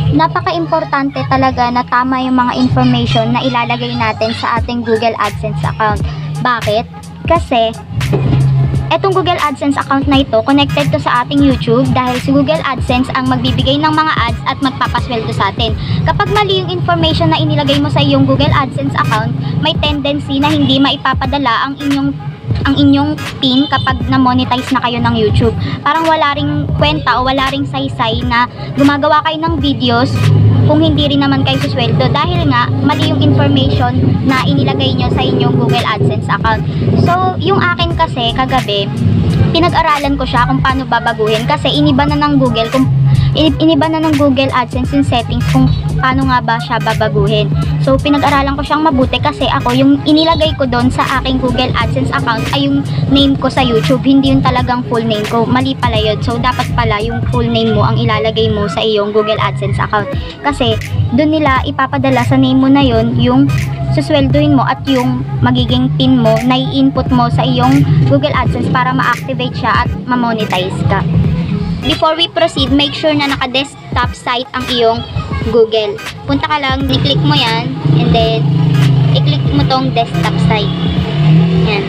napaka-importante talaga na tama yung mga information na ilalagay natin sa ating Google AdSense account. Bakit? Kasi etong Google AdSense account na ito, connected to sa ating YouTube dahil si Google AdSense ang magbibigay ng mga ads at magpapasweldo sa atin. Kapag mali yung information na inilagay mo sa iyong Google AdSense account, may tendency na hindi maipapadala ang inyong PIN kapag na-monetize na kayo ng YouTube. Parang wala ring kwenta o wala ring saysay na gumagawa kayo ng videos kung hindi rin naman kayo susweldo dahil nga mali yung information na inilagay nyo sa inyong Google AdSense account. So, yung akin kasi kagabi, pinag-aralan ko siya kung paano babaguhin kasi iniba na ng Google AdSense yung settings kung paano nga ba siya babaguhin. So, pinag-aralan ko siyang mabuti kasi ako, yung inilagay ko doon sa aking Google AdSense account ay yung name ko sa YouTube, hindi yung talagang full name ko. Mali pala yun. So, dapat pala yung full name mo ang ilalagay mo sa iyong Google AdSense account. Kasi, doon nila ipapadala sa name mo na yun yung susweldoin mo at yung magiging PIN mo na i-input mo sa iyong Google AdSense para ma-activate siya at ma-monetize ka. Before we proceed, make sure na naka-desktop site ang iyong Google. Punta ka lang, i-click mo yan, and then i-click mo tong desktop site. Yan.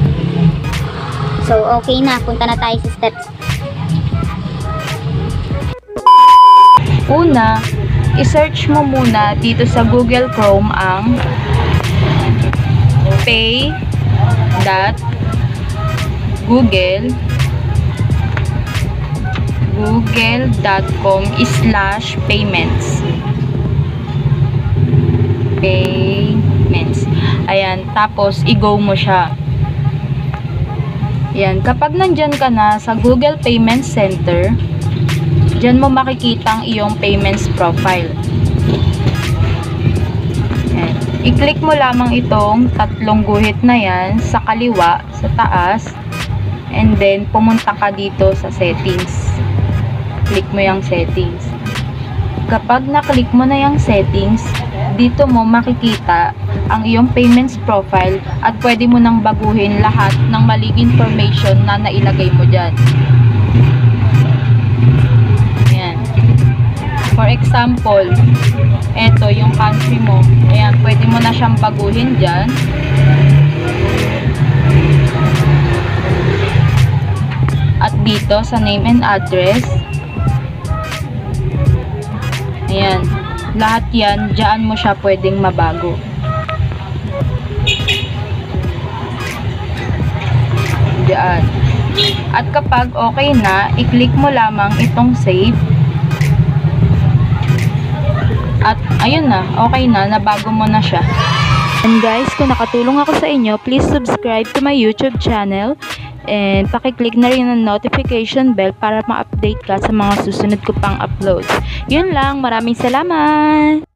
So, okay na. Punta na tayo sa steps. Una, i-search mo muna dito sa Google Chrome ang google.com/payments. Ayan, tapos i-go mo siya. Ayan, kapag nandyan ka na sa Google Payment Center, dyan mo makikita ang iyong payments profile. Ayan. I-click mo lamang itong tatlong guhit na yan sa kaliwa, sa taas, and then pumunta ka dito sa settings. Click mo yung settings. Kapag na-click mo na yung settings, dito mo makikita ang iyong payments profile at pwede mo nang baguhin lahat ng maling information na nailagay mo dyan. Ayan. For example, eto yung country mo. Ayan, pwede mo na siyang baguhin dyan. At dito sa name and address, ayan, lahat yan, dyan mo siya pwedeng mabago. Dyan. At kapag okay na, i-click mo lamang itong save. At ayun na, okay na, nabago mo na siya. And guys, kung nakatulong ako sa inyo, please subscribe to my YouTube channel. And pakiclick na rin ang notification bell para ma-update ka sa mga susunod ko pang uploads. Yun lang, maraming salamat!